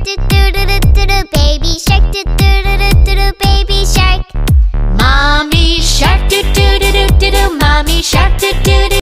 do do do do do do. Baby shark, do do do do do do. Baby shark. Mommy shark, do do do do do do. Mommy shark, do do do.